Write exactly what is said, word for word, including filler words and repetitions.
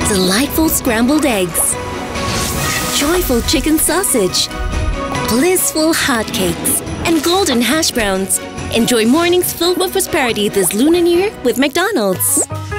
delightful scrambled eggs, joyful chicken sausage, blissful hotcakes, and golden hash browns. Enjoy mornings filled with prosperity this Lunar New Year with McDonald's.